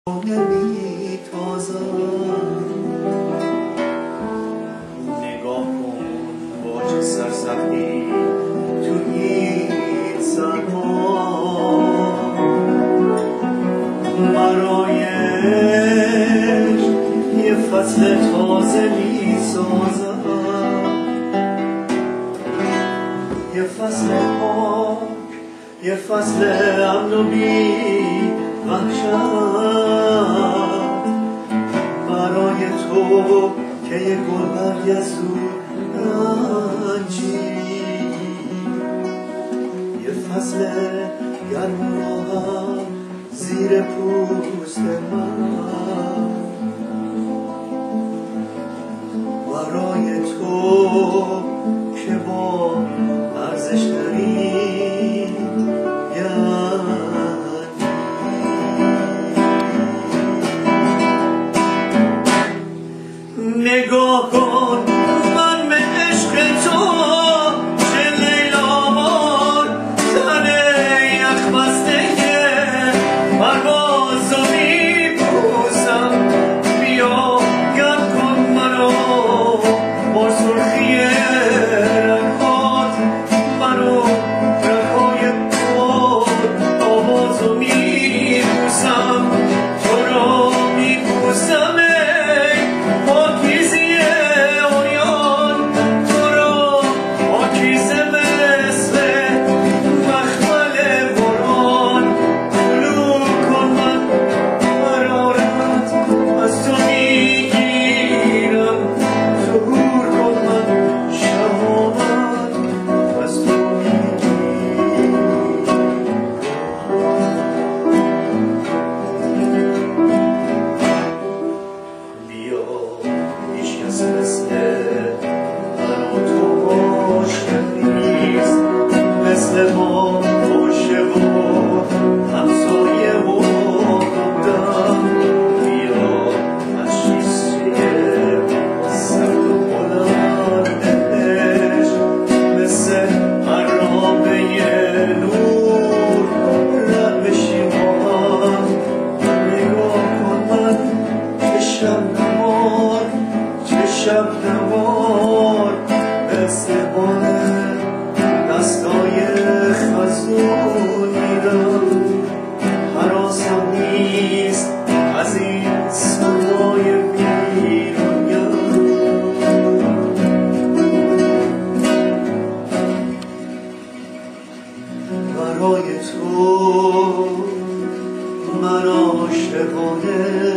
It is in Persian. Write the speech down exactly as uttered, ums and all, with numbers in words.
نگاه کن با چه سرسختی تو این سرما برایش یه فصل تازه می سازم، یه فصل پاک، یه فصل امن و بی وحشت برای تو که یه گل برگ از دور رنجی، یه فصل گرم و راحت زیر پوست من برای تو که با ارزش داری نگاه کن من به عشق تو چه لیلامار تن یخ بسته پرواز رو میپوسم، بیا گم کن منو با سرخی رنگات، منو رنگهای خود آواز رو میپوسم، تو رو میپوسم ما باشه و همسایه و بودم، بیا از شیشه سرد و بلندش مثل عرابه نور رد بشیم با هم. نگاه کن من چشم نمار، چشم نمار مثل بانه دستای خزون میرم، حراسم نیست از این سرمای بیرونیم، برای تو من عاشقانه